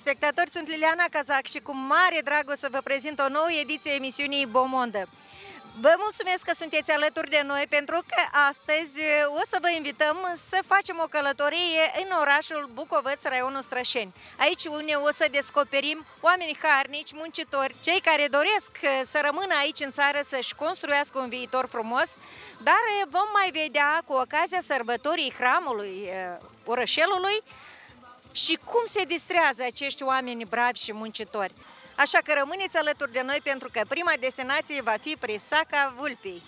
telespectatori, sunt Liliana Cazac și cu mare drag o să vă prezint o nouă ediție a emisiunii Bomondă. Vă mulțumesc că sunteți alături de noi pentru că astăzi o să vă invităm să facem o călătorie în orașul Bucovăț, raionul Strășeni. Aici unde o să descoperim oameni harnici, muncitori, cei care doresc să rămână aici în țară, să-și construiască un viitor frumos, dar vom mai vedea cu ocazia sărbătorii hramului orășelului și cum se distrează acești oameni bravi și muncitori. Așa că rămâneți alături de noi pentru că prima destinație va fi Prisaca Vulpii.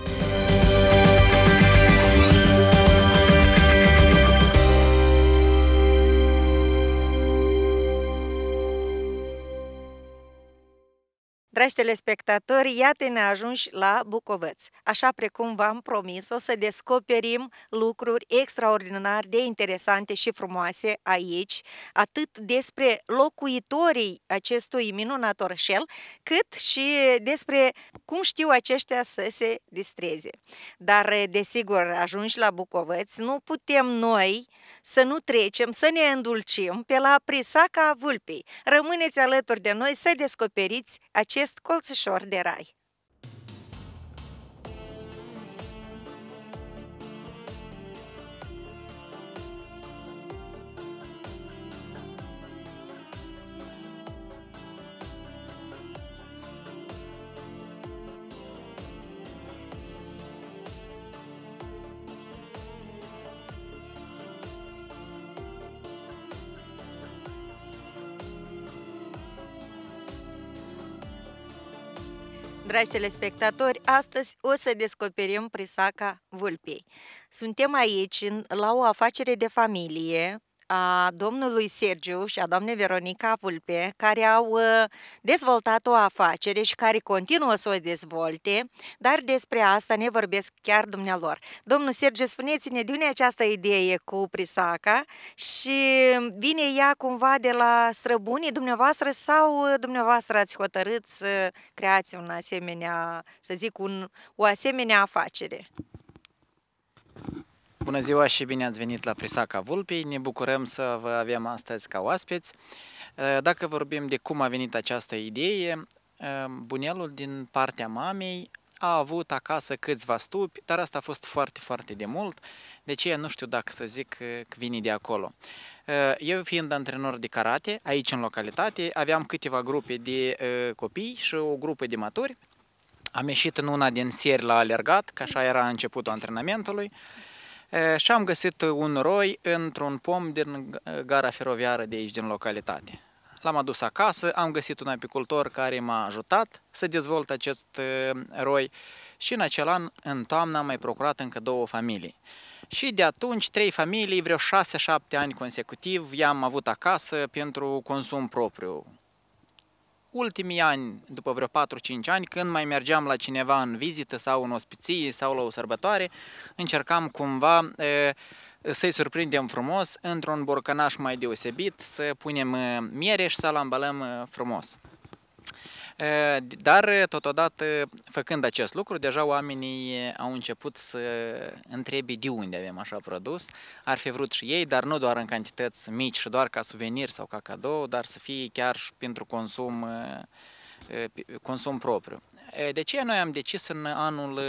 Dragi telespectatori, iată-ne ajunși la Bucovăț. Așa precum v-am promis, o să descoperim lucruri extraordinar de interesante și frumoase aici, atât despre locuitorii acestui minunat orășel, cât și despre cum știu aceștia să se distreze. Dar, desigur, ajunși la Bucovăț, nu putem noi să nu trecem, să ne îndulcim pe la Prisaca Vulpii. Rămâneți alături de noi să descoperiți acest colțișor de rai. Dragi telespectatori, astăzi o să descoperim Prisaca Vulpii. Suntem aici la o afacere de familie a domnului Sergiu și a doamnei Veronica Vulpe, care au dezvoltat o afacere și care continuă să o dezvolte, dar despre asta ne vorbesc chiar dumnealor. Domnul Sergiu, spuneți-ne de unde această idee cu Prisaca și vine ea cumva de la străbunii dumneavoastră sau dumneavoastră ați hotărât să creați un asemenea, să zic, o asemenea afacere? Bună ziua și bine ați venit la Prisaca Vulpii. Ne bucurăm să vă avem astăzi ca oaspeți. Dacă vorbim de cum a venit această idee, bunelul din partea mamei a avut acasă câțiva stupi, dar asta a fost foarte, foarte de mult. De aceea nu știu dacă să zic că vine de acolo. Eu fiind antrenor de karate, aici în localitate, aveam câteva grupe de copii și o grupă de maturi. Am ieșit în una din seri la alergat, că așa era începutul antrenamentului. Și am găsit un roi într-un pom din gara feroviară de aici, din localitate. L-am adus acasă, am găsit un apicultor care m-a ajutat să dezvolt acest roi și în acel an, în toamnă, am mai procurat încă 2 familii. Și de atunci, 3 familii, vreo 6-7 ani consecutiv, i-am avut acasă pentru consum propriu. Ultimii ani, după vreo 4-5 ani, când mai mergeam la cineva în vizită sau în ospiție sau la o sărbătoare, încercam cumva să-i surprindem frumos într-un borcănaș mai deosebit, să punem miere și să-l ambalăm frumos. Dar, totodată, făcând acest lucru, deja oamenii au început să întrebe de unde avem așa produs. Ar fi vrut și ei, dar nu doar în cantități mici și doar ca suvenir sau ca cadou, dar să fie chiar și pentru consum propriu. De ce noi am decis în anul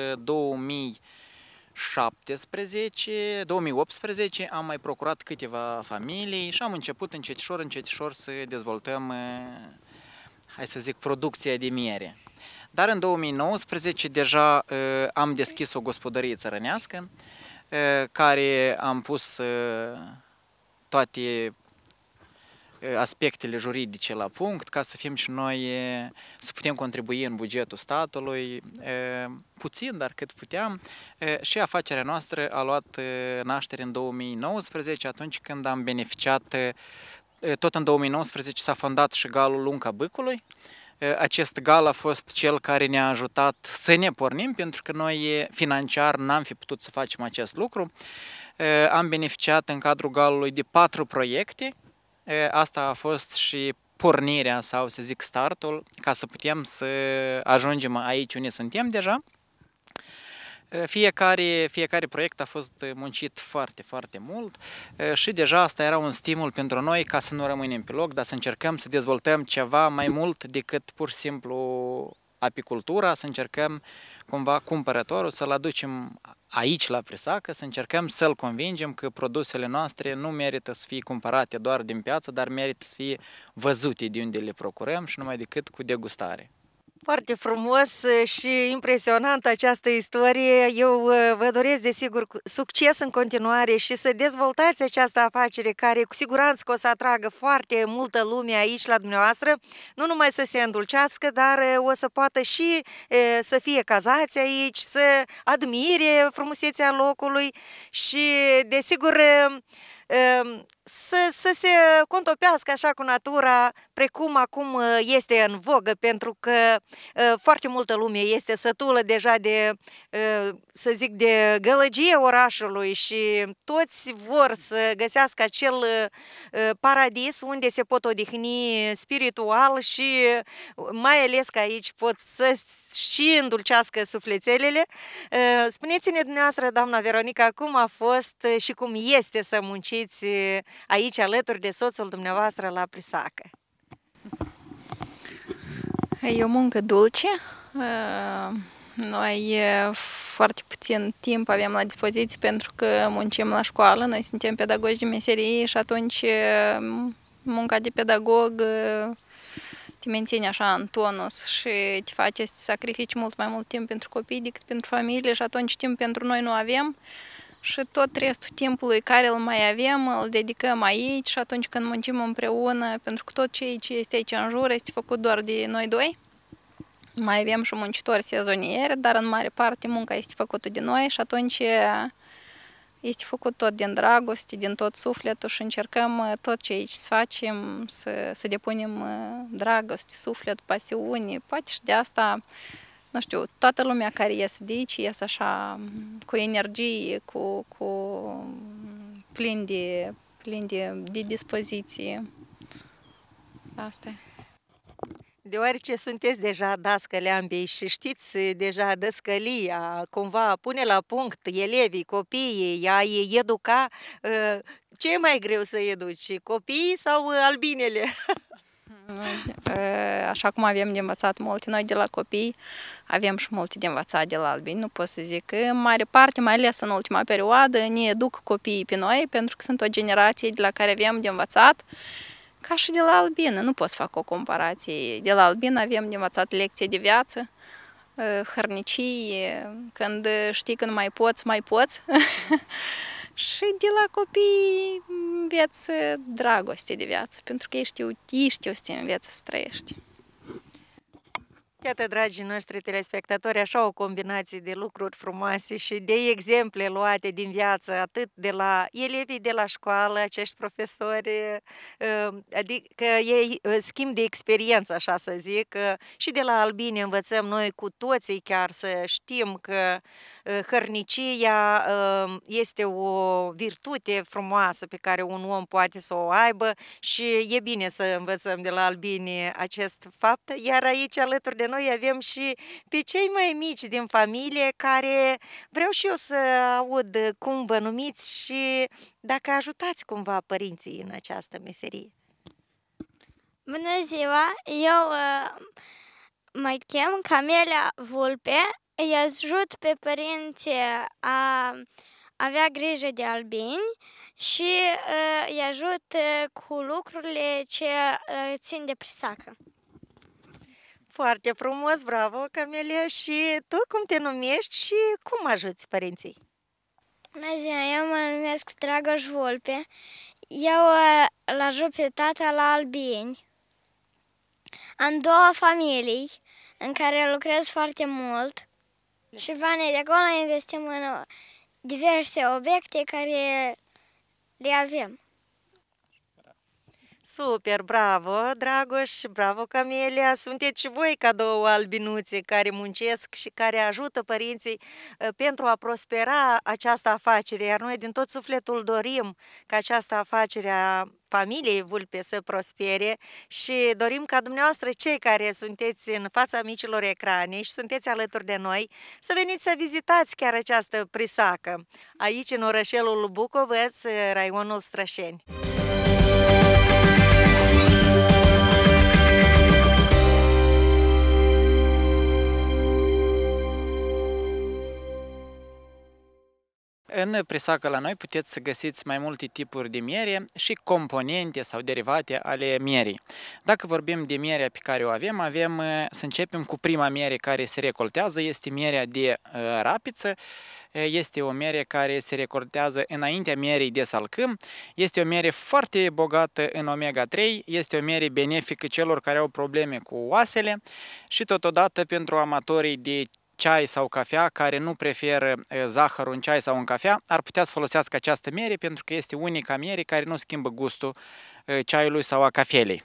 2018, am mai procurat câteva familii și am început încetișor să dezvoltăm, hai să zic, producția de miere. Dar în 2019 deja am deschis o gospodărie țărănească, care am pus toate aspectele juridice la punct, ca să fim și noi, să putem contribui în bugetul statului, puțin, dar cât puteam. Și afacerea noastră a luat naștere în 2019, atunci când am beneficiat. Tot în 2019 s-a fondat și galul Lunca Bâcului. Acest gal a fost cel care ne-a ajutat să ne pornim, pentru că noi financiar n-am fi putut să facem acest lucru. Am beneficiat în cadrul galului de 4 proiecte. Asta a fost și pornirea sau, să zic, startul, ca să putem să ajungem aici unde suntem deja. Fiecare proiect a fost muncit foarte, foarte mult și deja asta era un stimul pentru noi ca să nu rămânem pe loc, dar să încercăm să dezvoltăm ceva mai mult decât pur și simplu apicultura, să încercăm cumva cumpărătorul să-l aducem aici la Prisacă, să încercăm să-l convingem că produsele noastre nu merită să fie cumpărate doar din piață, dar merită să fie văzute de unde le procurăm și numai decât cu degustare. Foarte frumos și impresionant această istorie. Eu vă doresc, desigur, succes în continuare și să dezvoltați această afacere care cu siguranță că o să atragă foarte multă lume aici la dumneavoastră, nu numai să se îndulcească, dar o să poată și să fie cazați aici, să admire frumusețea locului și, desigur, să se contopească așa cu natura, precum acum este în vogă, pentru că foarte multă lume este sătulă deja de, să zic, de gălăgie orașului și toți vor să găsească acel paradis unde se pot odihni spiritual și mai ales că aici pot să și îndulcească sufletelele. Spuneți-ne dumneavoastră, doamna Veronica, cum a fost și cum este să munciți aici alături de soțul dumneavoastră la Prisacă? E o muncă dulce. Noi foarte puțin timp avem la dispoziție pentru că muncim la școală. Noi suntem pedagogi de meserie și atunci munca de pedagog te menține așa în tonus și te face să sacrifici mult mai mult timp pentru copii decât pentru familie și atunci timp pentru noi nu avem. Și tot restul timpului care îl mai avem, îl dedicăm aici și atunci când muncim împreună, pentru că tot ce este aici în jur este făcut doar de noi doi. Mai avem și muncitori sezonieri, dar în mare parte munca este făcută de noi și atunci este făcut tot din dragoste, din tot sufletul și încercăm tot ce aici să facem, să depunem dragoste, suflet, pasiune, poate și de asta. Nu știu, toată lumea care iese de aici iese așa cu energie, plin de dispoziție. Asta e. Deoarece sunteți deja dascăle ambii și știți deja dăscălia, cumva pune la punct elevii, copiii, a-i educa, ce e mai greu să educi, copiii sau albinele? Așa cum avem de învățat multe noi de la copii, avem și multe de învățat de la albini. Nu pot să zic că în mare parte, mai ales în ultima perioadă, ne educ copiii pe noi, pentru că sunt o generație de la care avem de învățat, ca și de la albină. Nu pot să fac o comparație. De la albină avem de învățat lecție de viață, hărnicie, când știi că nu mai poți, mai poți. Și de la copii înveți dragoste de viață, pentru că ei știu să te înveți să trăiești. Iată, dragii noștri telespectatori, așa o combinație de lucruri frumoase și de exemple luate din viață, atât de la elevii de la școală, acești profesori, adică ei schimb de experiență, așa să zic, și de la albine învățăm noi cu toții chiar să știm că hărnicia este o virtute frumoasă pe care un om poate să o aibă și e bine să învățăm de la albine acest fapt, iar aici alături de noi avem și pe cei mai mici din familie care vreau și eu să aud cum vă numiți și dacă ajutați cumva părinții în această meserie. Bună ziua! Eu mă chem Camelia Vulpe, îi ajut pe părinți a avea grijă de albini și îi ajut cu lucrurile ce țin de Prisacă. Foarte frumos, bravo, Camelia! Și tu cum te numești și cum ajuți părinții? Bună ziua, eu mă numesc Dragoș Vulpe. Eu îl ajut pe tata la albini. Am două familii în care lucrez foarte mult și banii de acolo investim în diverse obiecte care le avem. Super, bravo, Dragoș, bravo, Camelia. Sunteți și voi ca două albinuțe care muncesc și care ajută părinții pentru a prospera această afacere, iar noi din tot sufletul dorim ca această afacere a familiei Vulpe să prospere și dorim ca dumneavoastră, cei care sunteți în fața micilor ecrane și sunteți alături de noi, să veniți să vizitați chiar această prisacă, aici în orășelul Bucovăț, raionul Strășeni. În prisacă la noi puteți să găsiți mai multe tipuri de miere și componente sau derivate ale mierii. Dacă vorbim de mierea pe care o avem, să începem cu prima miere care se recoltează, este mierea de rapiță. Este o miere care se recoltează înaintea mierii de salcâm. Este o miere foarte bogată în omega-3, este o miere benefică celor care au probleme cu oasele și totodată pentru amatorii de ceai sau cafea, care nu preferă zahărul în ceai sau în cafea, ar putea să folosească această miere pentru că este unica miere care nu schimbă gustul ceaiului sau a cafelei.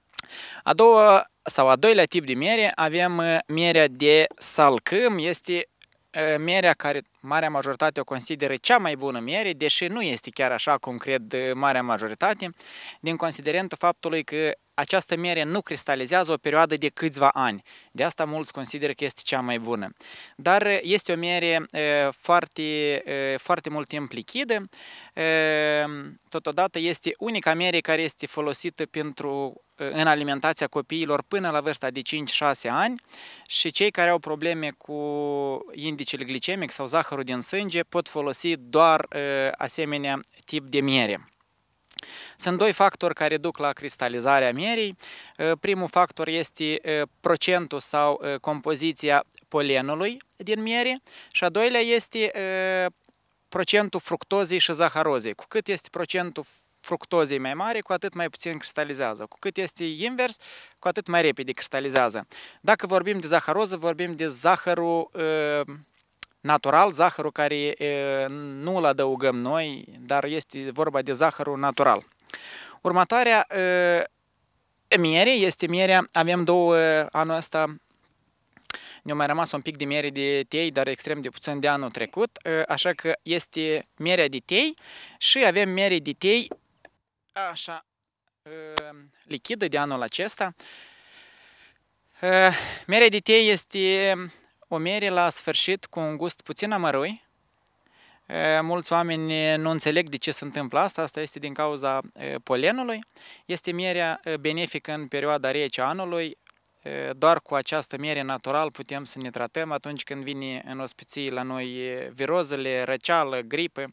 A doilea tip de miere avem mierea de salcâm, este mierea care marea majoritate o consideră cea mai bună miere, deși nu este chiar așa cum cred marea majoritate, din considerentul faptului că această miere nu cristalizează o perioadă de câțiva ani. De asta mulți consideră că este cea mai bună. Dar este o miere foarte mult timp lichidă. Totodată este unica miere care este folosită în alimentația copiilor până la vârsta de 5-6 ani și cei care au probleme cu indicele glicemic sau zahărul din sânge pot folosi doar asemenea tip de miere. Sunt doi factori care duc la cristalizarea mierii. Primul factor este procentul sau compoziția polenului din miere și a doilea este procentul fructozei și zaharozei. Cu cât este procentul fructozei mai mare, cu atât mai puțin cristalizează. Cu cât este invers, cu atât mai repede cristalizează. Dacă vorbim de zaharoză, vorbim de zahărul natural, zahărul care nu îl adăugăm noi, dar este vorba de zahărul natural. Următoarea miere este mierea, avem două anul ăsta, ne-a mai rămas un pic de miere de tei, dar extrem de puțin de anul trecut, așa că este mierea de tei și avem miere de tei așa lichidă de anul acesta. Mierea de tei este o miere la sfârșit cu un gust puțin amărui. Mulți oameni nu înțeleg de ce se întâmplă asta, asta este din cauza polenului. Este mierea benefică în perioada rece a anului. Doar cu această miere natural putem să ne tratăm atunci când vine în ospiții la noi virozele, răceală, gripă.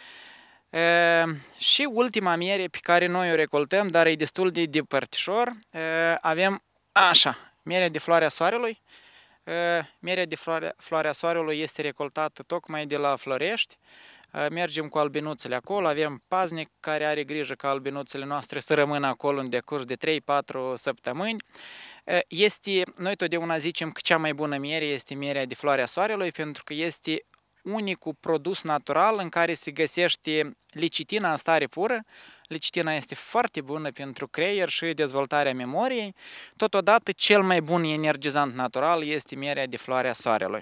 Și ultima miere pe care noi o recoltăm, dar e destul de depărtișor, avem așa, mierea de floarea soarelui. Mierea de floarea soarelui este recoltată tocmai de la Florești. Mergem cu albinuțele acolo, avem paznic care are grijă ca albinuțele noastre să rămână acolo în decurs de 3-4 săptămâni. Noi totdeauna zicem că cea mai bună miere este mierea de floarea soarelui pentru că este unicul produs natural în care se găsește lecitina în stare pură. Lecitina este foarte bună pentru creier și dezvoltarea memoriei. Totodată, cel mai bun energizant natural este mierea de floarea soarelui.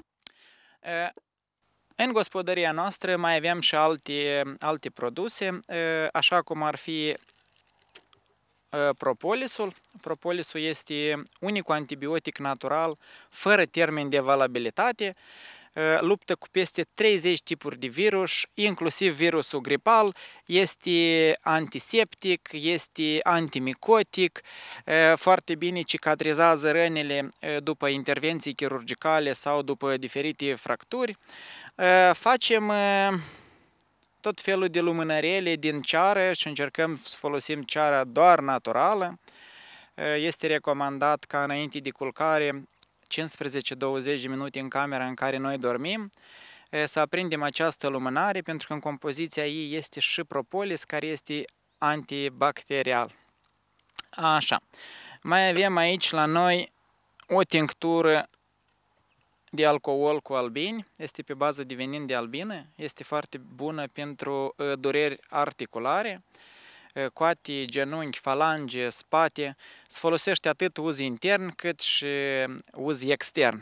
În gospodăria noastră mai avem și alte produse, așa cum ar fi propolisul. Propolisul este unicul antibiotic natural fără termen de valabilitate. Luptă cu peste 30 tipuri de virus, inclusiv virusul gripal, este antiseptic, este antimicotic, foarte bine cicatrizează rănile după intervenții chirurgicale sau după diferite fracturi. Facem tot felul de lumânărele din ceară și încercăm să folosim ceara doar naturală. Este recomandat ca înainte de culcare 15-20 de minute în camera în care noi dormim, să aprindem această lumânare pentru că în compoziția ei este și propolis care este antibacterial. Așa. Mai avem aici la noi o tinctură de alcool cu albini, este pe bază de venin de albină, este foarte bună pentru dureri articulare. coate, genunchi, falange, spate. Se folosește atât uz intern cât și uz extern.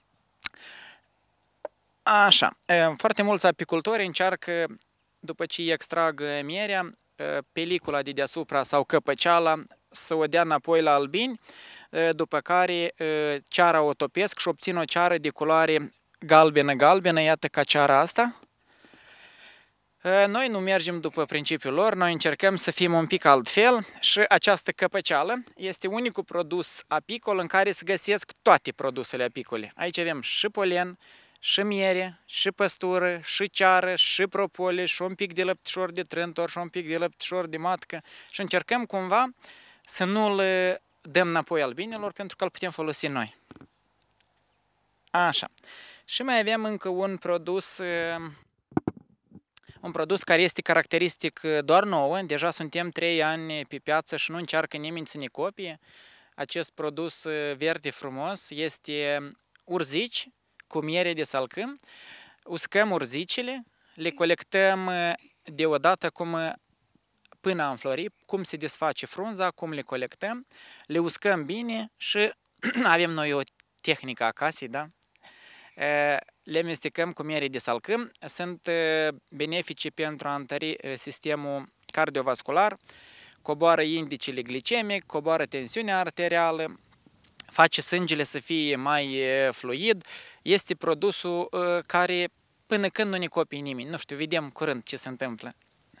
Așa, foarte mulți apicultori încearcă, după ce extrag mierea, pelicula de deasupra sau căpăceala să o dea înapoi la albini, după care ceara o topesc și obțin o ceară de culoare galbenă, iată ca ceara asta. Noi nu mergem după principiul lor, noi încercăm să fim un pic altfel și această căpăceală este unicul produs apicol în care se găsesc toate produsele apicole. Aici avem și polen, și miere, și păstură, și ceară, și propolie, și un pic de lăptișor de trântor, și un pic de lăptișor de matcă și încercăm cumva să nu le dăm înapoi albinelor pentru că îl putem folosi noi. Așa. Și mai avem încă un produs care este caracteristic doar nouă, deja suntem 3 ani pe piață și nu încearcă nimeni să ne copie. Acest produs verde frumos este urzici cu miere de salcâm. Uscăm urzicile, le colectăm deodată până a înflori, cum se desface frunza, cum le colectăm, le uscăm bine și avem noi o tehnică acasă, da? Le amestecăm cu miere de salcâm, sunt benefice pentru a întări sistemul cardiovascular, coboară indicele glicemic, coboară tensiunea arterială, face sângele să fie mai fluid, este produsul care până când nu ne copie nimeni, nu știu, vedem curând ce se întâmplă.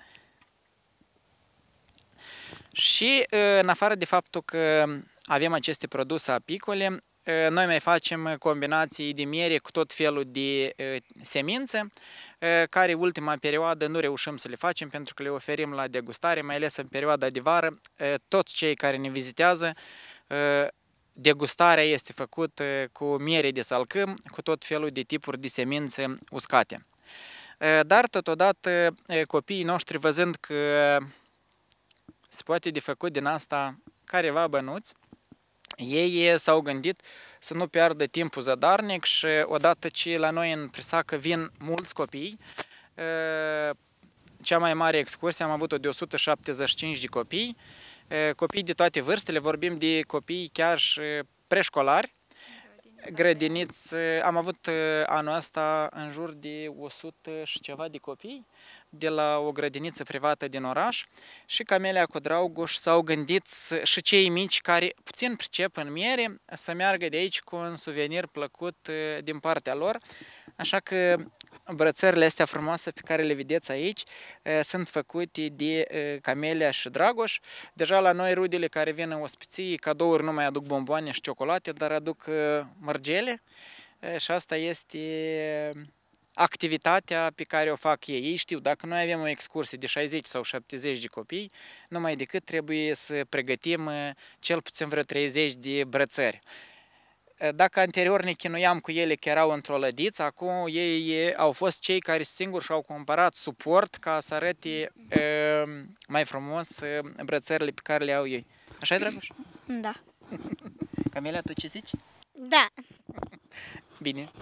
Și în afară de faptul că avem aceste produse apicole, noi mai facem combinații de miere cu tot felul de semințe, care ultima perioadă nu reușim să le facem pentru că le oferim la degustare, mai ales în perioada de vară. Toți cei care ne vizitează, degustarea este făcută cu miere de salcâm, cu tot felul de tipuri de semințe uscate. Dar totodată copiii noștri, văzând că se poate de făcut din asta careva bănuți, ei s-au gândit să nu piardă timpul zadarnic și odată ce la noi în Prisacă vin mulți copii, cea mai mare excursie am avut-o de 175 de copii, copii de toate vârstele, vorbim de copii chiar și preșcolari, grădiniți, am avut anul ăsta în jur de 100 și ceva de copii de la o grădiniță privată din oraș și Camelia cu Dragoș s-au gândit și cei mici care puțin pricep în miere să meargă de aici cu un suvenir plăcut din partea lor, așa că brățările astea frumoase pe care le vedeți aici sunt făcute de Camelia și Dragoș. Deja la noi rudele care vin în ospiții, cadouri nu mai aduc bomboane și ciocolate, dar aduc mărgele și asta este activitatea pe care o fac ei. Ei știu, dacă noi avem o excursie de 60 sau 70 de copii, numai decât trebuie să pregătim cel puțin vreo 30 de brățări. Dacă anterior ne chinuiam cu ele că erau într-o lădiță, acum ei au fost cei care singuri și-au cumpărat suport ca să arate mai frumos brățările pe care le au ei. Așa-i, Dragoș? Da. Camelia, tu ce zici? Da. Bine.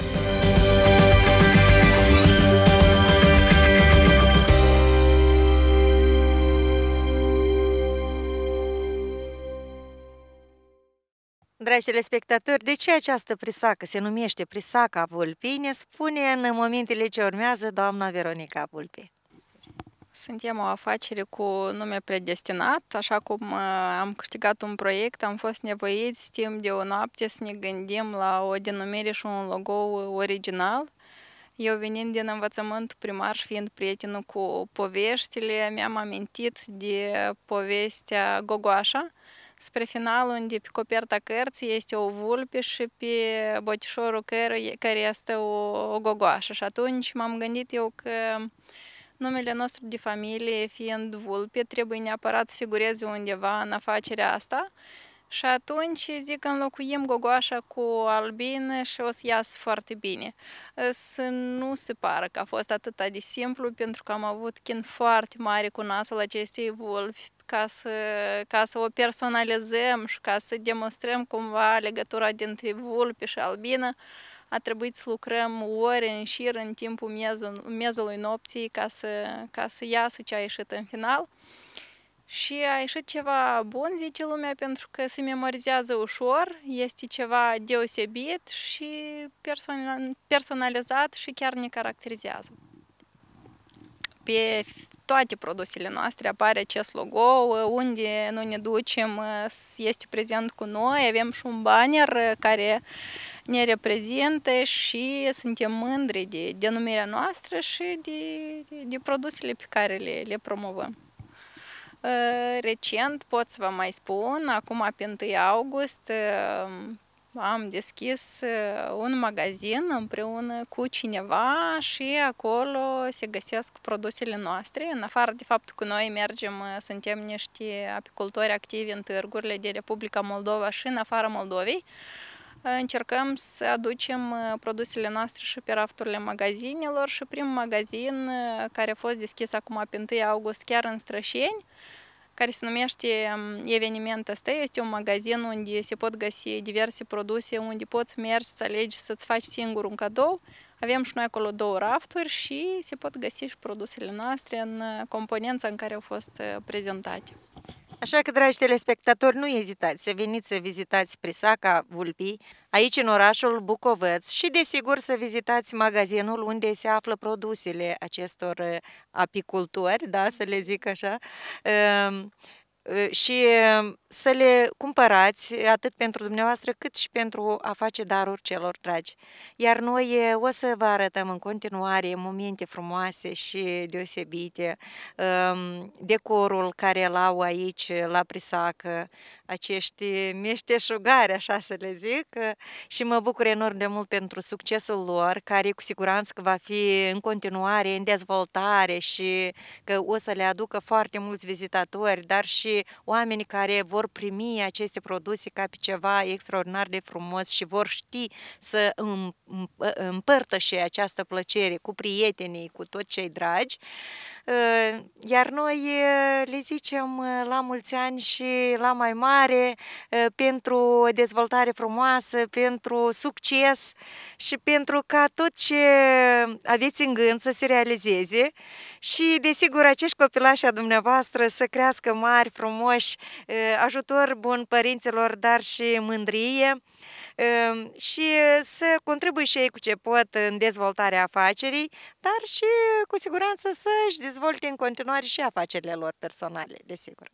Dragi telespectatori, de ce această prisacă se numește Prisaca Vulpii? Ne spune în momentele ce urmează doamna Veronica Vulpi. Suntem o afacere cu nume predestinat, așa cum am câștigat un proiect, am fost nevoiți timp de o noapte să ne gândim la o denumire și un logo original. Eu venind din învățământul primar și fiind prietenă cu poveștile, mi-am amintit de povestea Gogoașa, spre final, unde pe coperta cărții este o vulpe și pe botișorul care este o gogoașă. Și atunci m-am gândit eu că numele nostru de familie, fiind vulpe, trebuie neapărat să figureze undeva în afacerea asta. Și atunci zic că înlocuim gogoașa cu albină și o să iasă foarte bine. Să nu se pară că a fost atât de simplu, pentru că am avut chin foarte mare cu nasul acestei vulpi, ca să o personalizăm și ca să demonstrăm cumva legătura dintre vulpe și albină. A trebuit să lucrăm ore în șir în timpul miezului nopții ca să iasă ce a ieșit în final. Și a ieșit ceva bun, zice lumea, pentru că se memorizează ușor, este ceva deosebit și personalizat și chiar ne caracterizează. Pe toate produsele noastre apare acest logo, unde nu ne ducem este prezent cu noi, avem și un banner care ne reprezintă și suntem mândri de denumirea noastră și de produsele pe care le promovăm. Recent pot să vă mai spun, acum pe 1 august am deschis un magazin împreună cu cineva și acolo se găsesc produsele noastre. În afară de faptul că noi mergem, suntem niște apicultori activi în târgurile de Republica Moldova și în afara Moldovei, încercăm să aducem produsele noastre și pe rafturile magazinelor și primul magazin care a fost deschis acum pe 1 august chiar în Strășeni, care se numește Eveniment ăsta, este un magazin unde se pot găsi diverse produse, unde poți mergi să alegi să-ți faci singur un cadou. Avem și noi acolo 2 rafturi și se pot găsi și produsele noastre în componența în care au fost prezentate. Așa că, dragi telespectatori, nu ezitați să veniți să vizitați Prisaca Vulpii, aici în orașul Bucovăț și, desigur, să vizitați magazinul unde se află produsele acestor apicultori, da, să le zic așa, și să le cumpărați atât pentru dumneavoastră cât și pentru a face daruri celor dragi. Iar noi o să vă arătăm în continuare momente frumoase și deosebite, decorul care îl au aici la Prisacă, acești meșteșugari, așa să le zic, și mă bucur enorm de mult pentru succesul lor, care cu siguranță că va fi în continuare în dezvoltare și că o să le aducă foarte mulți vizitatori, dar și oameni care vor primi aceste produse ca pe ceva extraordinar de frumos și vor ști să împărtășe această plăcere cu prietenii, cu toți cei dragi. Iar noi le zicem la mulți ani și la mai mare, pentru o dezvoltare frumoasă, pentru succes și pentru ca tot ce aveți în gând să se realizeze și, desigur, acești copilași a dumneavoastră să crească mari, frumoși, ajutor bun părinților, dar și mândrie și să contribuie și ei cu ce pot în dezvoltarea afacerii, dar și cu siguranță să-și dezvolte în continuare și afacerile lor personale, desigur.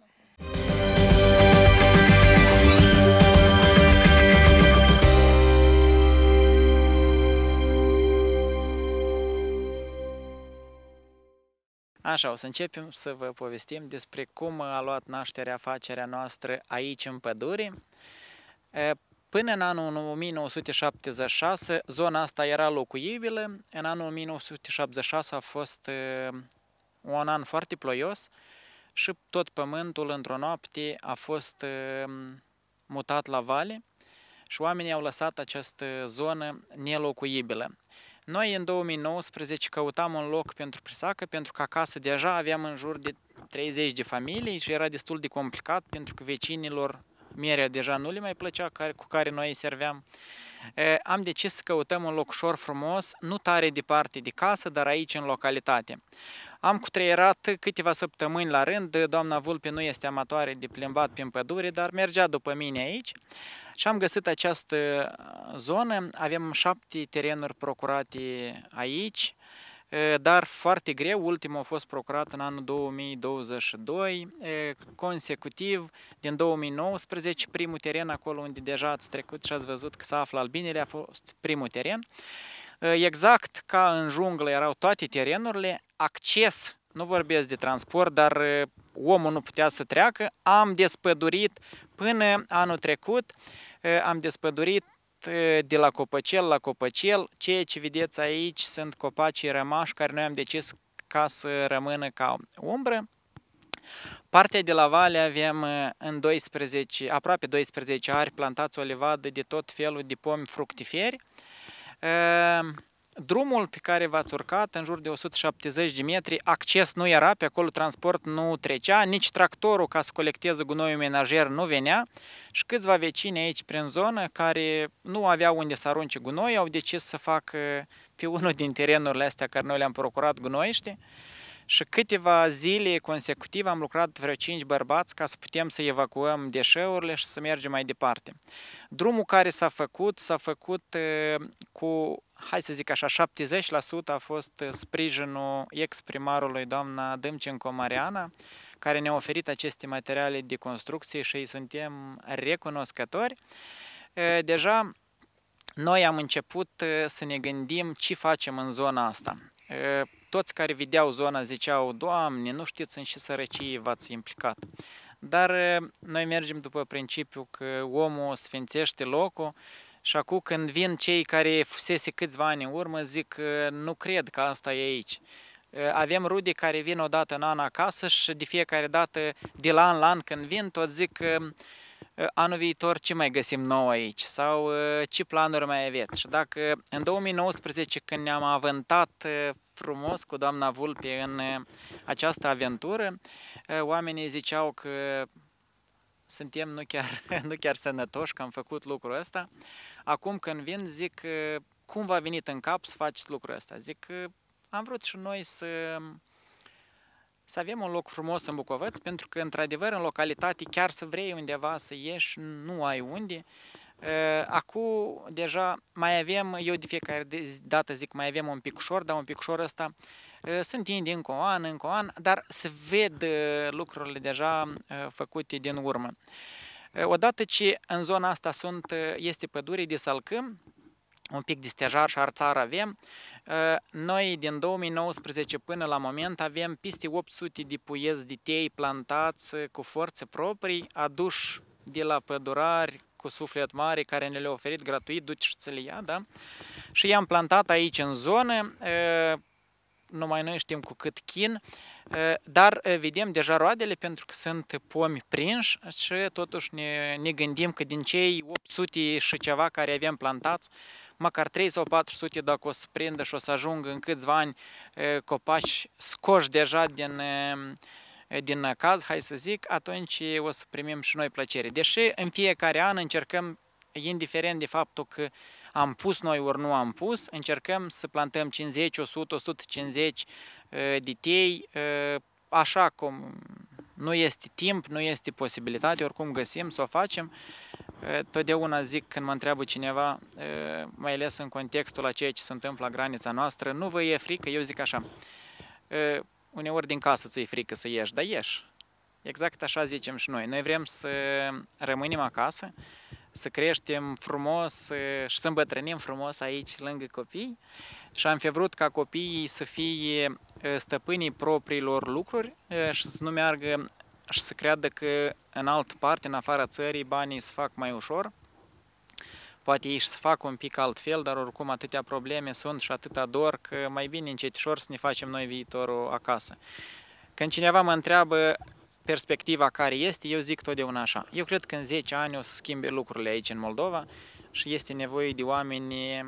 Așa, o să începem să vă povestim despre cum a luat naștere afacerea noastră aici în pădure. Până în anul 1976, zona asta era locuibilă. În anul 1976 a fost un an foarte ploios și tot pământul într-o noapte a fost mutat la vale și oamenii au lăsat această zonă nelocuibilă. Noi în 2019 căutam un loc pentru Prisacă, pentru că acasă deja aveam în jur de 30 de familii și era destul de complicat pentru că vecinilor mierea deja nu le mai plăcea cu care noi îi serveam. Am decis să căutăm un loc ușor frumos, nu tare departe de casă, dar aici în localitate. Am cutreierat câteva săptămâni la rând, doamna Vulpe nu este amatoare de plimbat prin pădure, dar mergea după mine aici și am găsit această zonă. Avem 7 terenuri procurate aici, dar foarte greu. Ultimul a fost procurat în anul 2022, consecutiv din 2019, primul teren acolo unde deja ați trecut și ați văzut că se află albinele, a fost primul teren. Exact ca în junglă erau toate terenurile, acces, nu vorbesc de transport, dar omul nu putea să treacă. Am despădurit până anul trecut, am despădurit de la copăcel la copăcel. Ceea ce vedeți aici sunt copacii rămași care noi am decis ca să rămână ca umbră. Partea de la vale avem în aproape 12 ari plantați o livadă de tot felul de pomi fructiferi. Drumul pe care v-ați urcat, în jur de 170 de metri, acces nu era, pe acolo transport nu trecea, nici tractorul ca să colecteze gunoiul menajer nu venea și câțiva vecini aici prin zonă care nu aveau unde să arunce gunoi, au decis să facă pe unul din terenurile astea care noi le-am procurat gunoiște și câteva zile consecutive am lucrat vreo 5 bărbați ca să putem să evacuăm deșeurile și să mergem mai departe. Drumul care s-a făcut cu, hai să zic așa, 70% a fost sprijinul ex-primarului doamna Dâmcenco Mariana, care ne-a oferit aceste materiale de construcție și îi suntem recunoscători. Deja noi am început să ne gândim ce facem în zona asta. Toți care vedeau zona ziceau, Doamne, nu știți în ce sărăcie v-ați implicat. Dar noi mergem după principiul că omul sfințește locul și acum când vin cei care fusese câțiva ani în urmă, zic, nu cred că asta e aici. Avem rude care vin o dată în an acasă și de fiecare dată, de la an la an când vin, tot zic anul viitor ce mai găsim nou aici sau ce planuri mai aveți. Și dacă în 2019 când ne-am avântat frumos cu doamna Vulpe în această aventură, oamenii ziceau că suntem nu chiar sănătoși că am făcut lucrul ăsta. Acum când vin zic, cum v-a venit în cap să faceți lucrul ăsta? Zic, am vrut și noi să avem un loc frumos în Bucovăț, pentru că, într-adevăr, în localitate, chiar să vrei undeva să ieși, nu ai unde. Acum, deja, mai avem, eu de fiecare dată zic, mai avem un picușor, dar un picușor ăsta se întinde încă un an, dar se ved lucrurile deja făcute din urmă. Odată ce în zona asta este pădure de salcâm, un pic de stejar și arțar avem, noi din 2019 până la moment avem peste 800 de puieți de tei plantați cu forțe proprii, aduși de la pădurari cu suflet mare care ne le-au oferit gratuit, du-te și ți le ia, da? Și i-am plantat aici în zonă, numai noi știm cu cât chin, dar vedem deja roadele pentru că sunt pomi prinși și totuși ne gândim că din cei 800 și ceva care avem plantați, măcar 3 sau 400 dacă o să prindă și o să ajungă în câțiva ani copaci scoși deja din năcaz, hai să zic, atunci o să primim și noi plăcere. Deși în fiecare an încercăm, indiferent de faptul că am pus noi ori nu am pus, încercăm să plantăm 50, 100, 150 de tei, așa cum nu este timp, nu este posibilitate, oricum găsim să o facem. Totdeauna zic când mă întreabă cineva, mai ales în contextul a ceea ce se întâmplă la granița noastră, nu vă e frică? Eu zic așa, uneori din casă ți-e frică să ieși, dar ieși. Exact așa zicem și noi. Noi vrem să rămânem acasă, să creștem frumos și să îmbătrânim frumos aici lângă copii și am fi vrut ca copiii să fie stăpânii propriilor lucruri și să nu meargă și să creadă că în altă parte, în afara țării, banii se fac mai ușor. Poate ei să facă un pic altfel, dar oricum atâtea probleme sunt și atâta dor că mai bine încetișor să ne facem noi viitorul acasă. Când cineva mă întreabă perspectiva care este, eu zic totdeauna așa. Eu cred că în 10 ani o să schimbe lucrurile aici în Moldova și este nevoie de oameni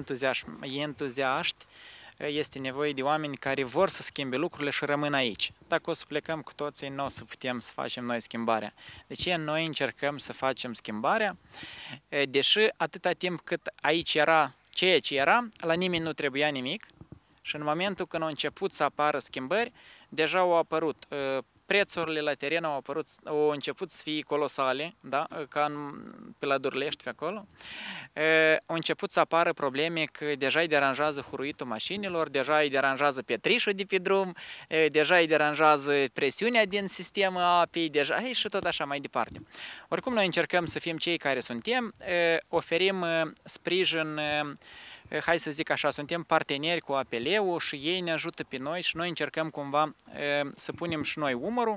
entuziaști, este nevoie de oameni care vor să schimbe lucrurile și rămân aici. Dacă o să plecăm cu toții, nu o să putem să facem noi schimbarea. De ce noi încercăm să facem schimbarea? Deși atâta timp cât aici era ceea ce era, la nimeni nu trebuia nimic și în momentul când au început să apară schimbări, deja au apărut prețurile la teren au început să fie colosale, da? Ca pe la Durlești, pe acolo. Au început să apară probleme că deja îi deranjează huruitul mașinilor, deja îi deranjează petrișul de pe drum, deja îi deranjează presiunea din sistemul apei, deja și tot așa mai departe. Oricum noi încercăm să fim cei care suntem, oferim sprijin, hai să zic așa, suntem parteneri cu APL-ul și ei ne ajută pe noi și noi încercăm cumva să punem și noi umărul.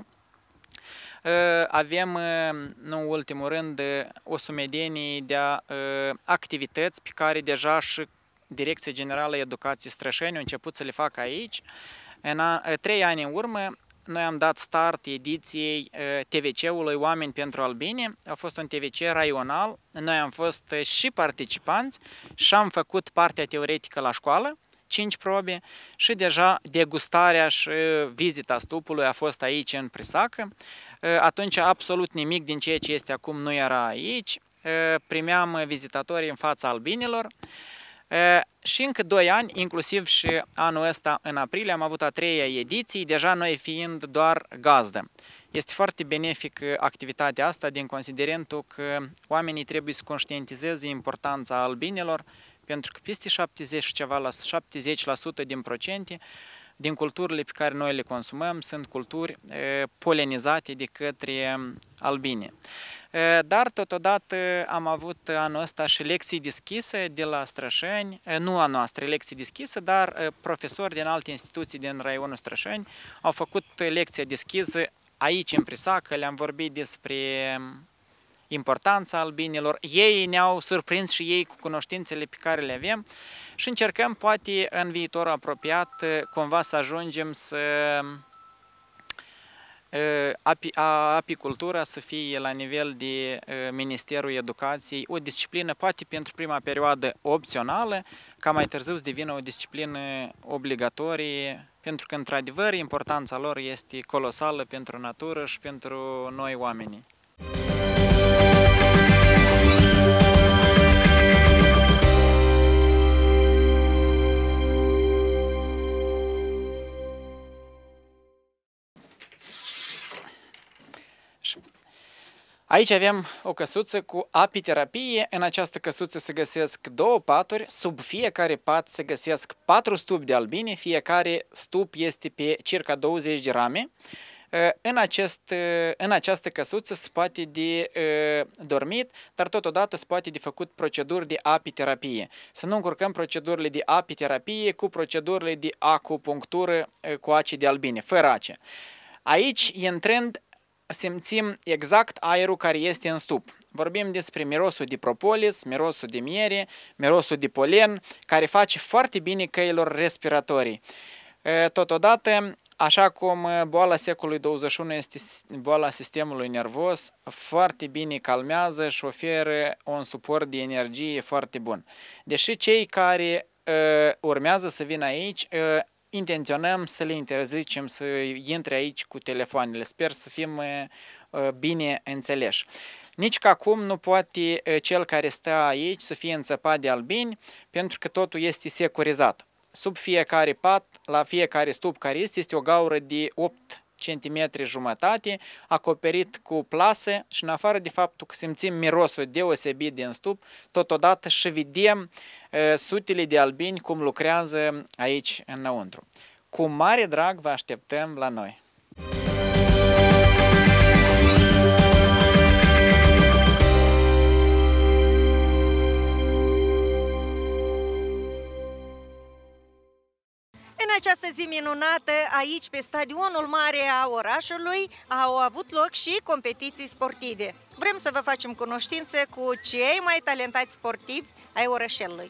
Avem, nu în ultimul rând, o sumedenie de activități pe care deja și Direcția Generală Educației Strășeni a început să le facă aici. În 3 ani în urmă, noi am dat start ediției TVC-ului Oameni pentru Albine. A fost un TVC raional. Noi am fost și participanți și am făcut partea teoretică la școală, 5 probe, și deja degustarea și vizita stupului a fost aici în Prisacă. Atunci absolut nimic din ceea ce este acum nu era aici. Primeam vizitatori în fața albinilor. Și încă 2 ani, inclusiv și anul ăsta, în aprilie, am avut a 3-a ediție, deja noi fiind doar gazdă. Este foarte benefic activitatea asta din considerentul că oamenii trebuie să conștientizeze importanța albinelor, pentru că peste 70% din procente din culturile pe care noi le consumăm sunt culturi polenizate de către albine. Dar totodată am avut anul ăsta și lecții deschise de la Strășeni, nu a noastră, lecții deschise, dar profesori din alte instituții din raionul Strășeni au făcut lecție deschisă aici în Prisacă, le-am vorbit despre importanța albinelor. Ei ne-au surprins și ei cu cunoștințele pe care le avem și încercăm poate în viitorul apropiat cumva să ajungem să apicultura să fie la nivel de Ministerul Educației o disciplină poate pentru prima perioadă opțională, ca mai târziu să devină o disciplină obligatorie, pentru că într-adevăr importanța lor este colosală pentru natură și pentru noi oamenii. Aici avem o căsuță cu apiterapie. În această căsuță se găsesc 2 paturi. Sub fiecare pat se găsesc 4 stupi de albine. Fiecare stup este pe circa 20 de rame. În această căsuță se poate de dormit, dar totodată se poate de făcut proceduri de apiterapie. Să nu încurcăm procedurile de apiterapie cu procedurile de acupunctură cu ace de albine, fără ace. Aici, intrând, simțim exact aerul care este în stup. Vorbim despre mirosul de propolis, mirosul de miere, mirosul de polen, care face foarte bine căilor respiratorii. Totodată, așa cum boala secolului 21 este boala sistemului nervos, foarte bine calmează și oferă un suport de energie foarte bun. Deși cei care urmează să vină aici, intenționăm să le interzicem să intre aici cu telefoanele. Sper să fim bine înțeleși. Nici că acum nu poate cel care stă aici să fie înțăpat de albini, pentru că totul este securizat. Sub fiecare pat, la fiecare stup care este o gaură de 8 cm jumătate, acoperit cu plase și în afară de faptul că simțim mirosul deosebit din stup, totodată și vedem sutele de albini cum lucrează aici înăuntru. Cu mare drag vă așteptăm la noi! În această zi minunată, aici pe stadionul mare a orașului, au avut loc și competiții sportive. Vrem să vă facem cunoștință cu cei mai talentați sportivi ai orășelului.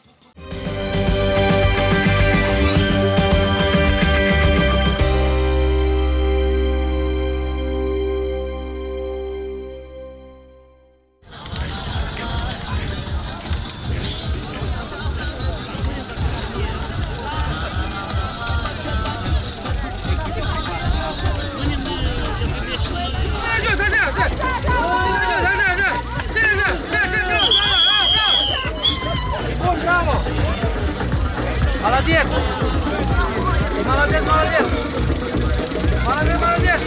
Молодец! Молодец, молодец! Молодец, молодец!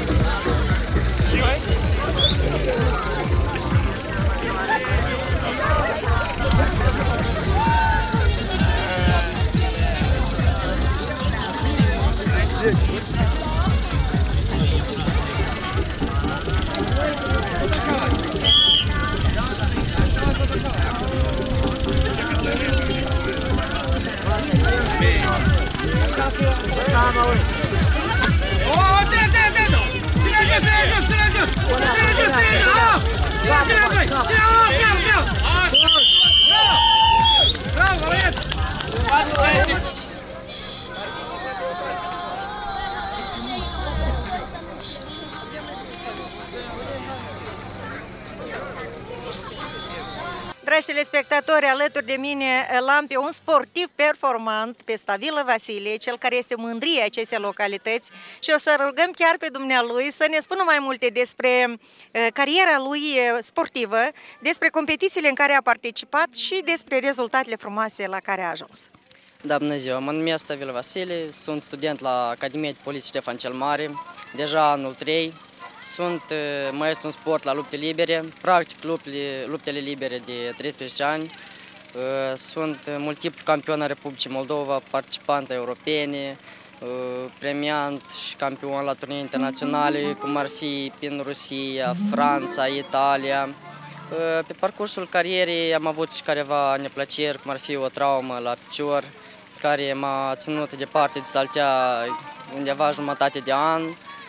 Dragi telespectatori, alături de mine l-am pe un sportiv performant, pe Stavilă Vasile, cel care este mândria acestei localități, și o să rugăm chiar pe dumnealui să ne spună mai multe despre cariera lui sportivă, despre competițiile în care a participat și despre rezultatele frumoase la care a ajuns. Da, bună ziua! Mă numesc Stavilă Vasile, sunt student la Academia de Poliție Ștefan cel Mare, deja anul 3. Sunt maestru în sport la lupte libere, practic luptele libere de 13 ani. Sunt multiplu campion al Republicii Moldova, participant europene, premiant și campion la turnee internaționale, cum ar fi prin Rusia, Franța, Italia. Pe parcursul carierei am avut și careva neplăceri, cum ar fi o traumă la picior, care m-a ținut departe de saltea undeva jumătate de an.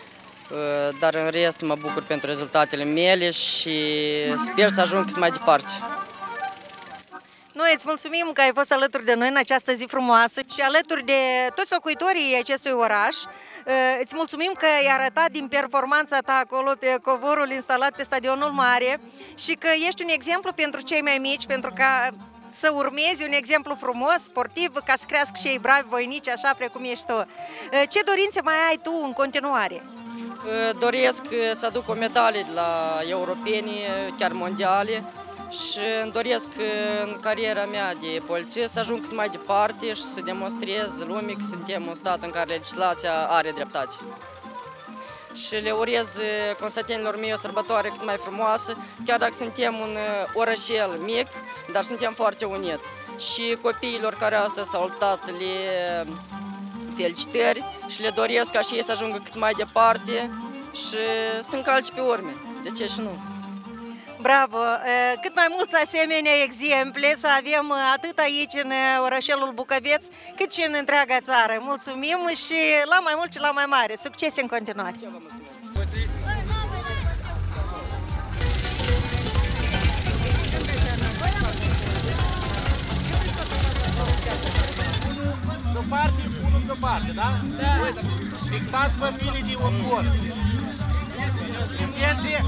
Dar în rest mă bucur pentru rezultatele mele și sper să ajung cât mai departe. Noi îți mulțumim că ai fost alături de noi în această zi frumoasă și alături de toți locuitorii acestui oraș. Îți mulțumim că ai arătat din performanța ta acolo pe covorul instalat pe Stadionul Mare și că ești un exemplu pentru cei mai mici, pentru ca să urmezi un exemplu frumos, sportiv, ca să crească și ei bravi, voinici, așa precum ești tu. Ce dorințe mai ai tu în continuare? Doresc să aduc o medalie la europeni, chiar mondiale, și îmi doresc în cariera mea de polițist să ajung cât mai departe și să demonstrez lumii că suntem un stat în care legislația are dreptate. Și le urez constatenilor mei o sărbătoare cât mai frumoasă, chiar dacă suntem un orășel mic, dar suntem foarte unit. Și copiilor care astăzi s-au luptat le felicitări și le doresc ca și ei să ajungă cât mai departe și să încalce pe urme. De ce și nu? Bravo! Cât mai mulți asemenea exemple să avem atât aici în orășelul Bucăveț, cât și în întreaga țară. Mulțumim și la mai mult și la mai mare. Succes în continuare! Eu vă mulțumesc! Unul pe parte, da? Da. Fixați-vă bine de opor. Intenție!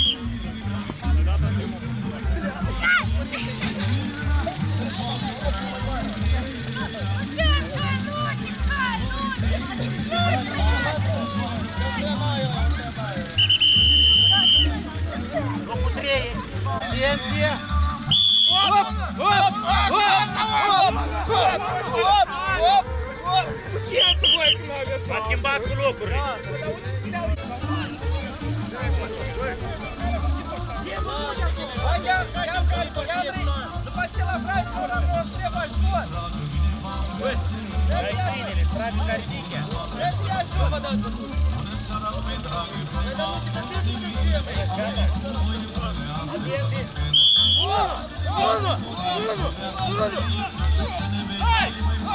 Locul 3. Intenție! S-a schimbat cu locurile. După ce la Brașov, la Brașov, trebuie ajutor. Dai câinele, trage ca ridichea. Trebuie ajutor, vă dați bătut. Hai!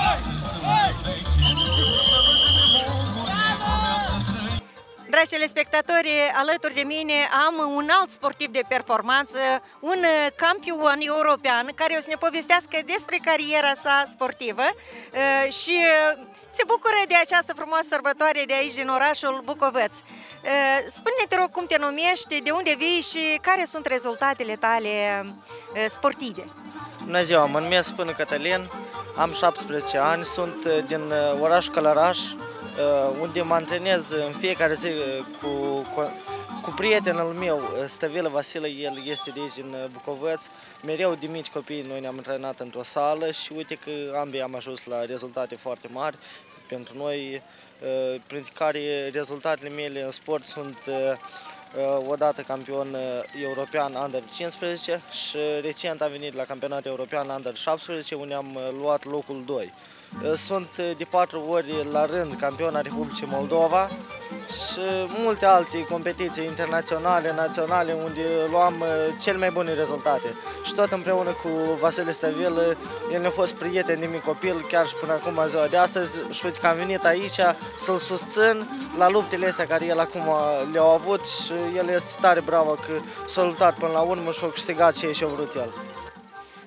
Dragi telespectatori, alături de mine am un alt sportiv de performanță, un campion european care o să ne povestească despre cariera sa sportivă și se bucură de această frumoasă sărbătoare de aici din orașul Bucovăț. Spune-ne, te rog, cum te numești, de unde vii și care sunt rezultatele tale sportive? Bună ziua, mă numesc Spână Cătălin, am 17 ani, sunt din orașul Călăraș, unde mă antrenez în fiecare zi cu prietenul meu, Stavilă Vasile, el este de aici din Bucovăț. Mereu de mici copii noi ne-am antrenat într-o sală și uite că ambii am ajuns la rezultate foarte mari pentru noi, printre care rezultatele mele în sport sunt odată campion european Under 15 și recent am venit la campionatul european Under 17, unde am luat locul 2. Sunt de 4 ori la rând campion al Republicii Moldova și multe alte competiții internaționale, naționale, unde luam cele mai bune rezultate. Și tot împreună cu Vasile Stavilă, el ne-a fost prieten de mic copil, chiar și până acum ziua de astăzi. Și uite că am venit aici să-l susțin la luptele astea care el acum le-a avut și el este tare bravo că s-a luptat până la urmă și a câștigat ce și-a vrut el.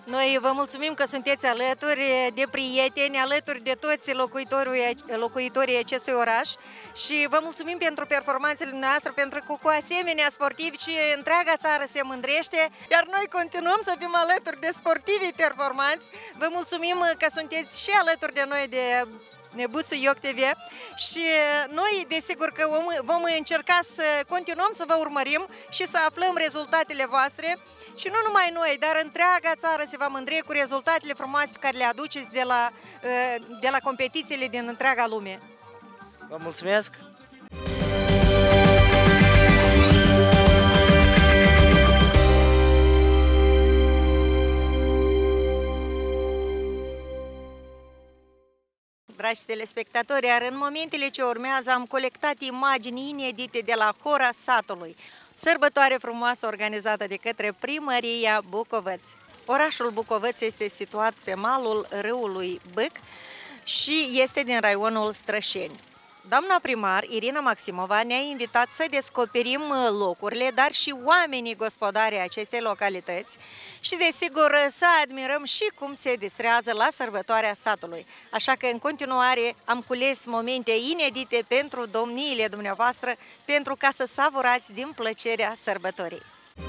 Noi vă mulțumim că sunteți alături de prieteni, alături de toți locuitorii acestui oraș și vă mulțumim pentru performanțele noastre, pentru că cu asemenea sportivi și întreaga țară se mândrește, iar noi continuăm să fim alături de sportivii performanți. Vă mulțumim că sunteți și alături de noi de Busu Ioc TV și noi desigur că vom încerca să continuăm să vă urmărim și să aflăm rezultatele voastre și nu numai noi, dar întreaga țară se va mândri cu rezultatele frumoase pe care le aduceți de la competițiile din întreaga lume. Vă mulțumesc! Dragi telespectatori, iar în momentele ce urmează am colectat imagini inedite de la Hora Satului, sărbătoare frumoasă organizată de către Primăria Bucovăț. Orașul Bucovăț este situat pe malul râului Bâc și este din raionul Strășeni. Doamna primar Irina Maximova ne-a invitat să descoperim locurile, dar și oamenii gospodari acestei localități și, desigur, să admirăm și cum se distrează la sărbătoarea satului. Așa că, în continuare, am cules momente inedite pentru domniile dumneavoastră, pentru ca să savurați din plăcerea sărbătorii.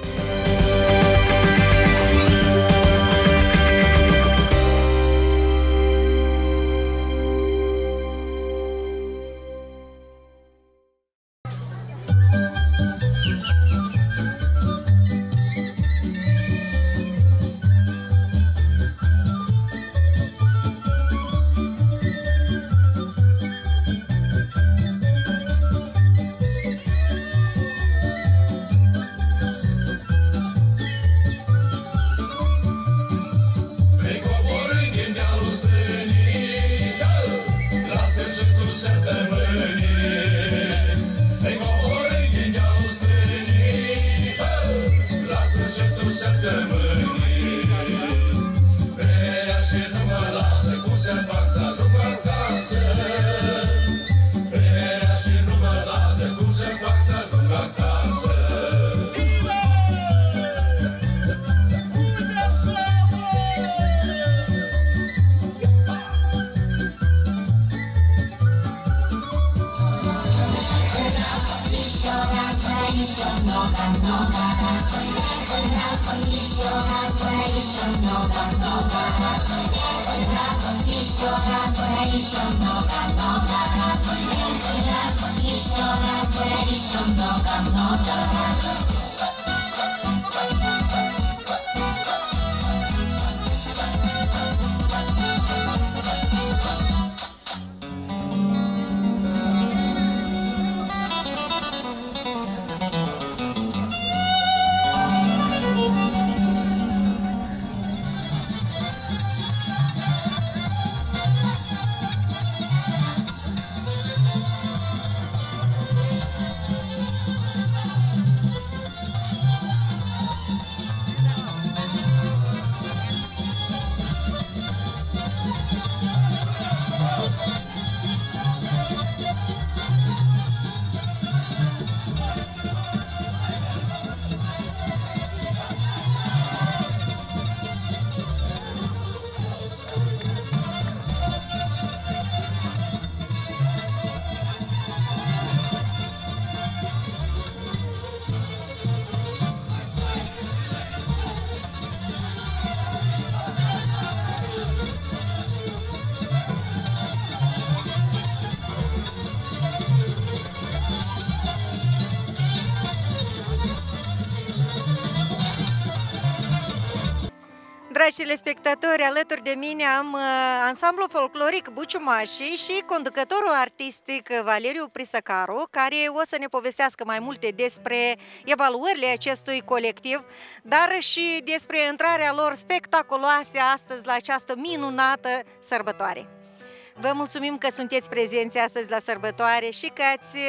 Dragi telespectatori, alături de mine am ansamblul folcloric Buciumașii și conducătorul artistic Valeriu Prisăcaru, care o să ne povestească mai multe despre evaluările acestui colectiv, dar și despre intrarea lor spectaculoase astăzi la această minunată sărbătoare. Vă mulțumim că sunteți prezenți astăzi la sărbătoare și că ați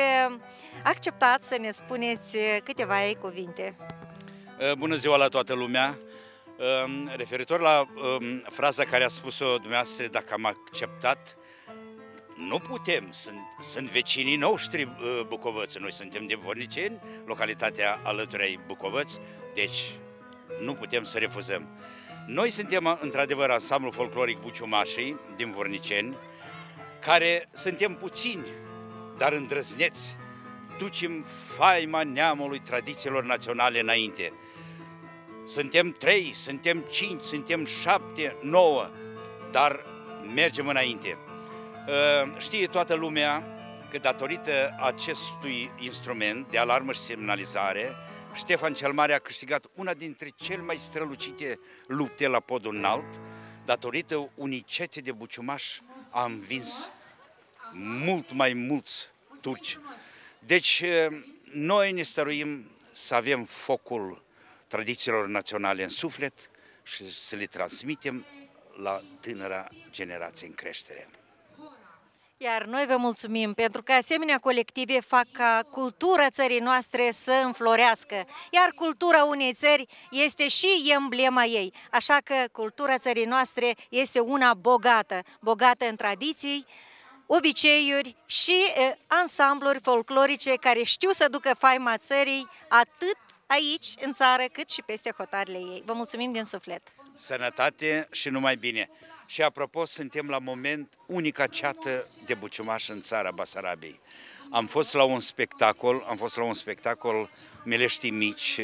acceptat să ne spuneți câteva cuvinte. Bună ziua la toată lumea! Referitor la fraza care a spus-o dumneavoastră, dacă am acceptat, nu putem, sunt vecinii noștri Bucovăț, noi suntem de Vorniceni, localitatea alături ai Bucovăț, deci nu putem să refuzăm. Noi suntem într-adevăr ansamblul folcloric Buciumașii din Vorniceni, care suntem puțini, dar îndrăzneți, ducem faima neamului tradițiilor naționale înainte. Suntem 3, suntem 5, suntem 7, 9, dar mergem înainte. Știe toată lumea că datorită acestui instrument de alarmă și semnalizare, Ștefan cel Mare a câștigat una dintre cele mai strălucite lupte la podul înalt. Datorită unei cete de buciumași a învins mult mai mulți turci. Deci noi ne stăruim să avem focul tradițiilor naționale în suflet și să le transmitem la tânăra generație în creștere. Iar noi vă mulțumim pentru că asemenea colective fac ca cultura țării noastre să înflorească. Iar cultura unei țări este și emblema ei. Așa că cultura țării noastre este una bogată, bogată în tradiții, obiceiuri și ansambluri folclorice care știu să ducă faima țării atât aici, în țară, cât și peste hotarele ei. Vă mulțumim din suflet! Sănătate și numai bine! Și apropo, suntem la moment unica ceată de buciumași în țara Basarabiei. Am fost la un spectacol Meleștii Mici.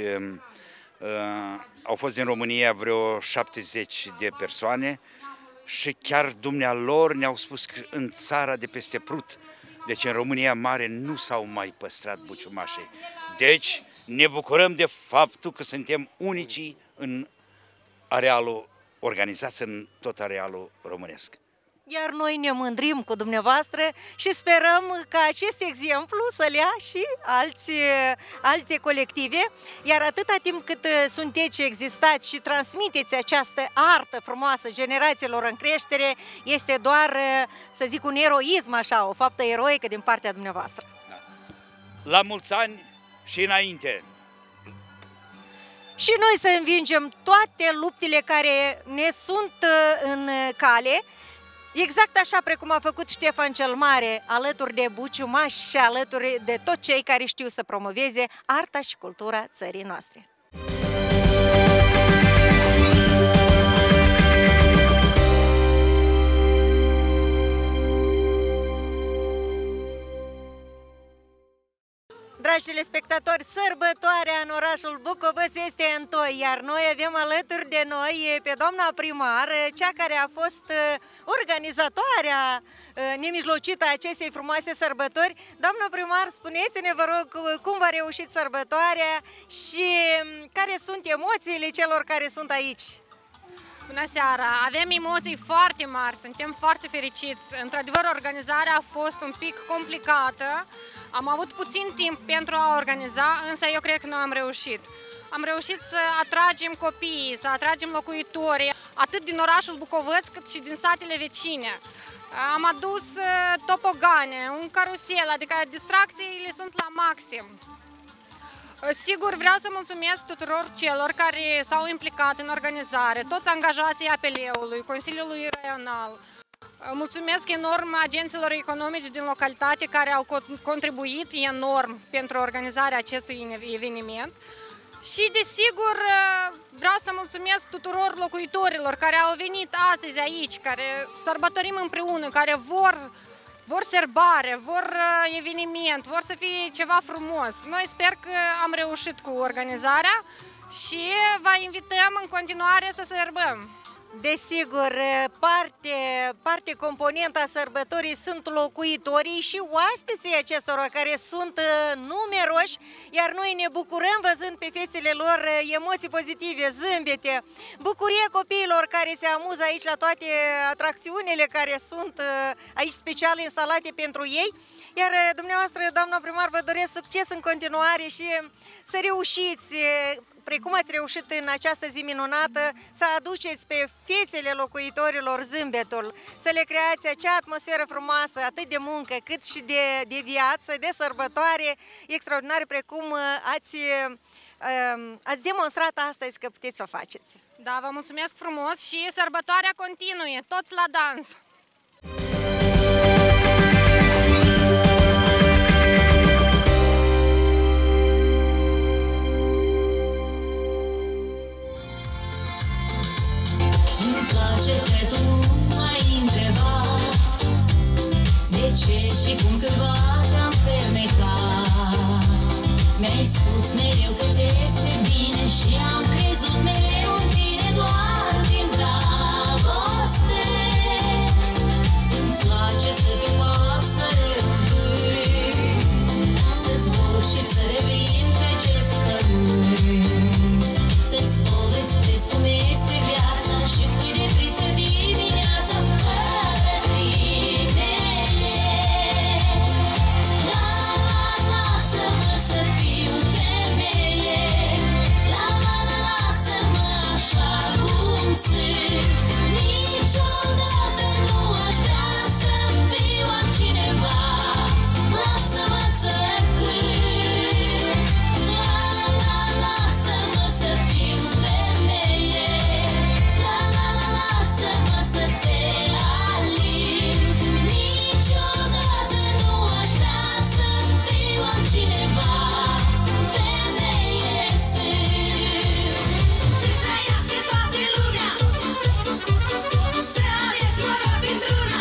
Au fost din România vreo 70 de persoane și chiar dumnealor ne-au spus că în țara de peste Prut, deci în România Mare, nu s-au mai păstrat buciumașii. Deci ne bucurăm de faptul că suntem unicii în arealul organizați în tot arealul românesc. Iar noi ne mândrim cu dumneavoastră și sperăm ca acest exemplu să-l ia și alte colective, iar atâta timp cât sunteți, existați și transmiteți această artă frumoasă generațiilor în creștere, este doar, să zic, un eroism, așa, o faptă eroică din partea dumneavoastră. La mulți ani și înainte! Și noi să învingem toate luptele care ne sunt în cale, exact așa precum a făcut Ștefan cel Mare, alături de buciumași și alături de toți cei care știu să promoveze arta și cultura țării noastre. Dragi telespectatori, sărbătoarea în orașul Bucovăț este întoi, iar noi avem alături de noi pe doamna primar, cea care a fost organizatoarea nemijlocită a acestei frumoase sărbători. Doamna primar, spuneți-ne, vă rog, cum v-a reușit sărbătoarea și care sunt emoțiile celor care sunt aici? Bună seara! Avem emoții foarte mari, suntem foarte fericiți. Într-adevăr, organizarea a fost un pic complicată. Am avut puțin timp pentru a organiza, însă eu cred că noi am reușit. Am reușit să atragem copiii, să atragem locuitorii, atât din orașul Bucovăț, cât și din satele vecine. Am adus topogane, un carusel, adică distracțiile sunt la maxim. Sigur, vreau să mulțumesc tuturor celor care s-au implicat în organizare, toți angajații APL-ului, Consiliului Raional. Mulțumesc enorm agenților economici din localitate care au contribuit enorm pentru organizarea acestui eveniment. Și, desigur, vreau să mulțumesc tuturor locuitorilor care au venit astăzi aici, care sărbătorim împreună, care vor serbare, vor eveniment, vor să fie ceva frumos. Noi sper că am reușit cu organizarea și vă invităm în continuare să serbăm. Desigur, parte componentă a sărbătorii sunt locuitorii și oaspeții acestora care sunt numeroși, iar noi ne bucurăm văzând pe fețele lor emoții pozitive, zâmbete, bucurie copiilor care se amuză aici la toate atracțiunile care sunt aici special instalate pentru ei. Iar dumneavoastră, doamna primar, vă doresc succes în continuare și să reușiți, precum ați reușit în această zi minunată, să aduceți pe fețele locuitorilor zâmbetul, să le creați acea atmosferă frumoasă, atât de muncă, cât și de viață, de sărbătoare extraordinare, precum ați demonstrat astăzi că puteți să o faceți. Da, vă mulțumesc frumos și sărbătoarea continuă, toți la dans! mereu că ți este bine și am crezut mereu în tine doar din dragoste. Îmi place să fiu pasăre în vânt, să zbor și să revin pe acest pământ, să-ți povestesc cum este viața și cât de tristă dimineața fără tine. La la, lasă-mă să fiu femeie, la la, lasă-mă așa cum sunt. Niciodată nu aș vrea să fiu altcineva, lasă-mă să cânt. La la, lasă-mă să fiu femeie, la la, lasă-mă să te alint. Niciodată nu aș vrea să fiu altcineva, femeie sunt. Să trăiască toată lumea, să aveți noroc într-una,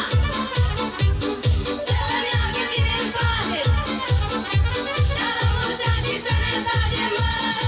să meargă bine în toate, dar la mulți ani și sănătate, măi!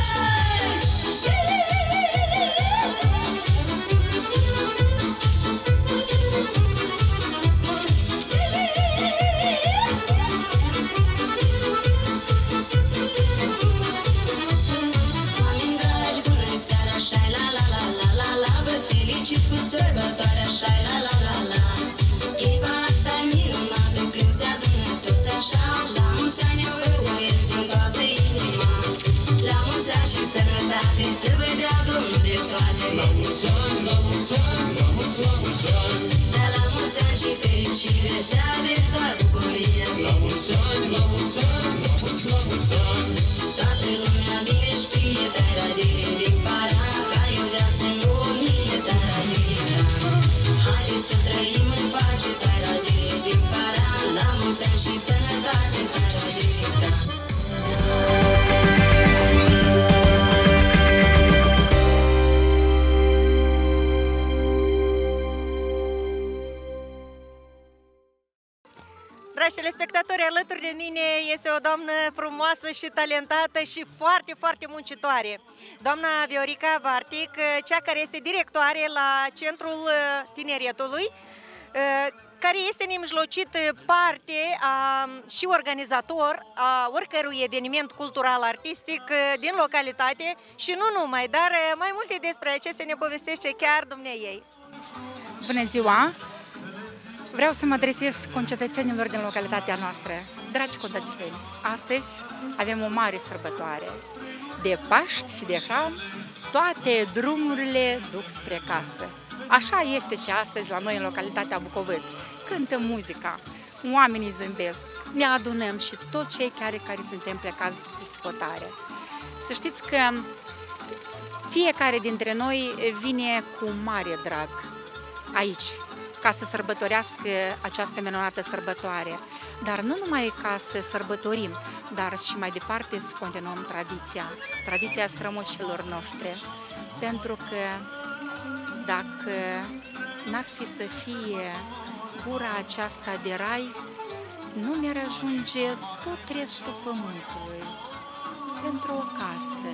Oameni dragi, bună seara, așa-i la la la la la la, vă felicit cu sărbătoarea, așa-i la la la la. Clipa asta e minunată când se adună toți așa, la mulți ani eu vă urez din toată inima. La mulți ani și sănătate, să vă dea Domnul de toate. La mulți ani, la mulți ani, la mulți ani. Dar la mulți ani și fericire, să aveți doar bucurie. La mulți ani, la mulți ani, la mulți ani. Toată lumea bine știe, taradire din para, ca e o viață nu o mie, taradire. Haideți să trăim în pace, taradire din para, la mulți ani și sănătate, taradire. Dragi telespectatori, alături de mine este o doamnă frumoasă și talentată și foarte, foarte muncitoare. Doamna Viorica Vartic, cea care este directoare la Centrul Tineretului, care este nemijlocit parte și organizator a oricărui eveniment cultural-artistic din localitate și nu numai, dar mai multe despre acestea ne povestește chiar dumneaei. Bună ziua! Vreau să mă adresez concetățenilor din localitatea noastră. Dragi concetățeni, astăzi avem o mare sărbătoare. De Paști și de Hram, toate drumurile duc spre casă. Așa este și astăzi la noi în localitatea Bucovăț. Cântă muzica, oamenii zâmbesc, ne adunăm și toți cei care suntem plecați pe spătare. Să știți că fiecare dintre noi vine cu mare drag aici, ca să sărbătorească această minunată sărbătoare. Dar nu numai ca să sărbătorim, dar și mai departe să continuăm tradiția strămoșilor noștri. Pentru că dacă n-ar fi să fie gura aceasta de rai, nu mi-ar ajunge tot restul pământului. Pentru o casă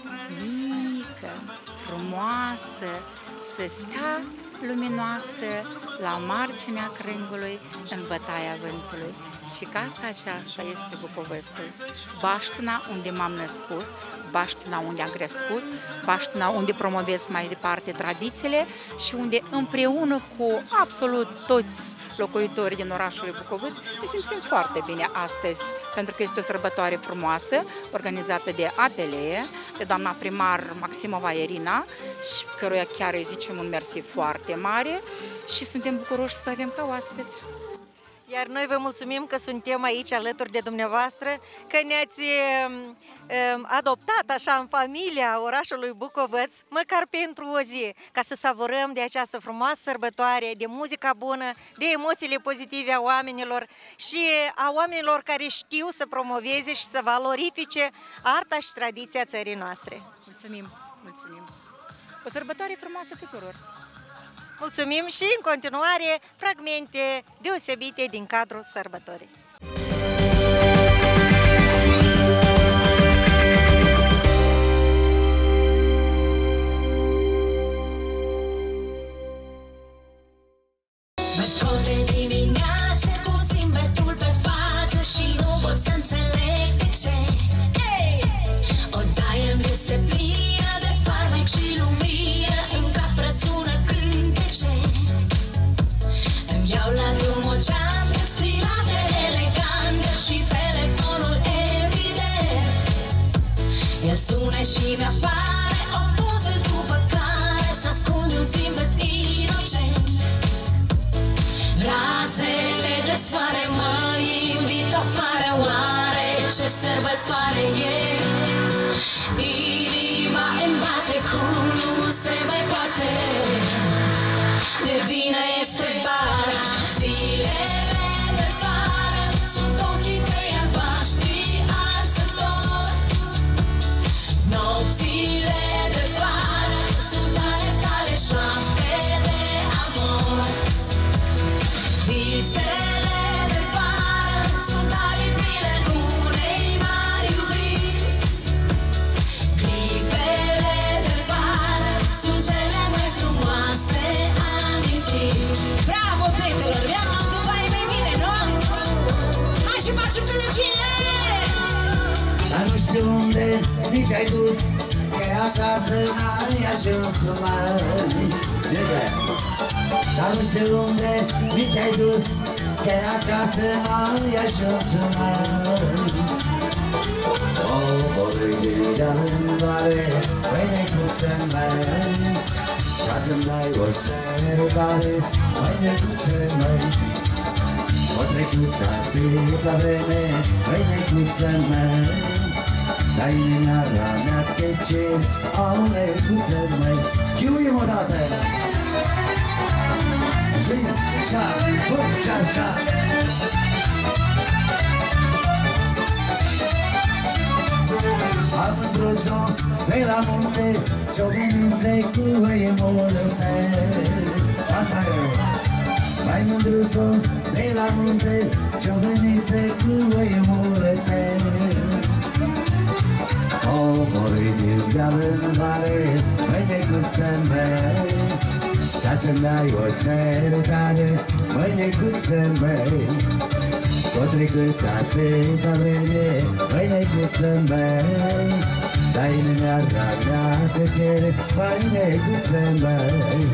mică, frumoasă, să stea luminoasă la marginea crângului în bătaia vântului. Și casa aceasta este Bucovățul, baștina unde m-am născut, baștina unde am crescut, baștina unde promovez mai departe tradițiile și unde împreună cu absolut toți locuitorii din orașul Bucovăț ne simțim foarte bine astăzi, pentru că este o sărbătoare frumoasă, organizată de APL, de doamna primar Maximova Irina, și căruia chiar îi zicem un mersi foarte mare și suntem bucuroși să vă avem ca oaspeți. Iar noi vă mulțumim că suntem aici alături de dumneavoastră, că ne-ați adoptat așa în familia orașului Bucovăț, măcar pentru o zi, ca să savurăm de această frumoasă sărbătoare, de muzica bună, de emoțiile pozitive a oamenilor și a oamenilor care știu să promoveze și să valorifice arta și tradiția țării noastre. Mulțumim, mulțumim! O sărbătoare frumoasă tuturor! Mulțumim și în continuare fragmente deosebite din cadrul sărbătorii. Mă scol de dimineață cu zâmbetul pe față și nu pot să înțeleg de ce. Odaia-mi este plină de farmec și lumină, în cap răsună cântece. Îmi iau la drum o geantă stilată, elegantă și telefonul evident. El sună și mi-apare o poză după care s-ascunde un zâmbet inocent. Razele de soare mă invită afară, oare ce sărbătoare e? Inima îmi bate cum nu se mai poate, de vină este vara. Zilele de vară sunt ochii tăi albaștri arsători. Nopțile de vară sunt ale tale șoapte de amor. Visele de vară sunt aripile unei mari iubiri. Clipele de vară sunt cele mai frumoase amintiri. Bravo, fetelor! Vi-am luat mai bine, nu? Hai și facem fericire! Dar nu știu unde mi te-ai dus, că acasă n-ai ajuns mai. Dar nu știu unde mi te-ai dus, că acasă n-ai ajuns mai. O, vorbi din deal în vale, băi necuță măi, ca să-mi dai o sărutare, băi necuță măi. O trecut atâta vreme, băi necuță măi, dar inimioara mea te cer, o necuță măi. Chiuim odată! Zi, șa, bum, șa, șa. Am într-o de la munte, ciobinițe cu oie multe. Asta e! Mai mândruțo de la munte, ciobinițe cu oie multe. Coborâi din deal în vale, măi necuță măi, ca să-mi dai o sărutare, măi necuță măi. S-o trecut atâta vreme, măi necuță măi, dar inimioara mea te cere, măi necuță măi.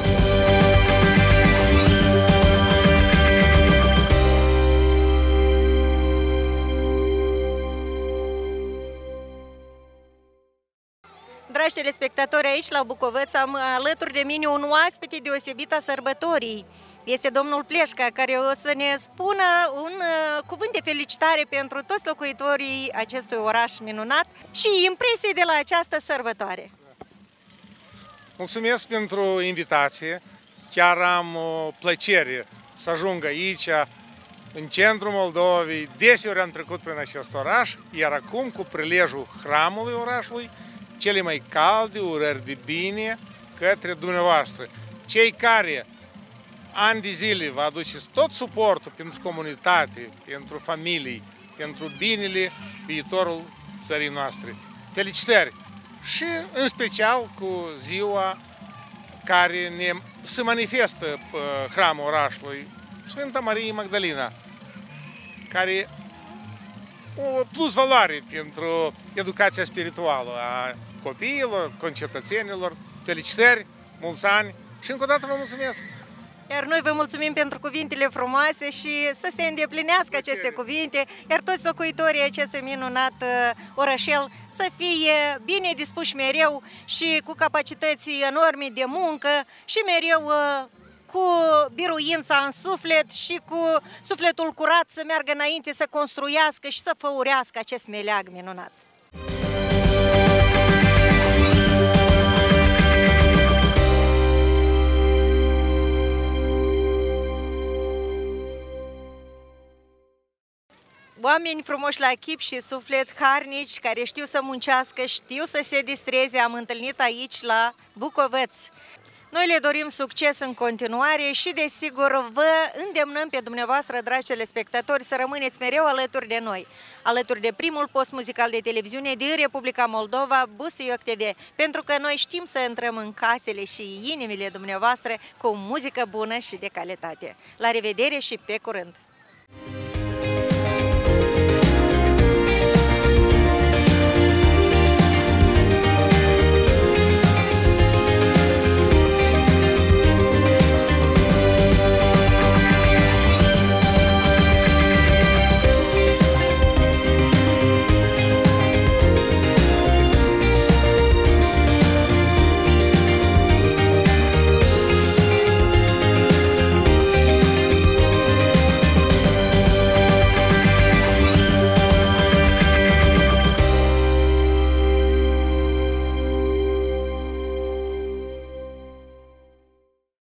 Dragi telespectatori, aici la Bucovăț am alături de mine un oaspete deosebit a sărbătorii. Este domnul Pleșca, care o să ne spună un cuvânt de felicitare pentru toți locuitorii acestui oraș minunat și impresii de la această sărbătoare. Mulțumesc pentru invitație. Chiar am o plăcere să ajung aici, în centrul Moldovei. Deseori am trecut prin acest oraș, iar acum, cu prilejul hramului orașului, cele mai calde urări de bine către dumneavoastră. Cei care ani de zile vă aduceți tot suportul pentru comunitate, pentru familii, pentru binele viitorul țării noastre. Felicitări! Și în special cu ziua care se manifestă pe hramul orașului, Sfânta Marie Magdalena, care o plus valoare pentru educația spirituală a copiilor, concetățenilor. Felicitări, mulți ani și încă o dată vă mulțumesc! Iar noi vă mulțumim pentru cuvintele frumoase și să se îndeplinească aceste cuvinte, iar toți locuitorii acestui minunat orășel să fie bine dispuși mereu și cu capacități enorme de muncă și mereu cu biruința în suflet și cu sufletul curat să meargă înainte, să construiască și să făurească acest meleag minunat. Oameni frumoși la chip și suflet, harnici, care știu să muncească, știu să se distreze, am întâlnit aici la Bucovăț. Noi le dorim succes în continuare și, desigur, vă îndemnăm pe dumneavoastră, dragi telespectatori, să rămâneți mereu alături de noi, alături de primul post muzical de televiziune din Republica Moldova, Busuioc TV, pentru că noi știm să intrăm în casele și inimile dumneavoastră cu muzică bună și de calitate. La revedere și pe curând!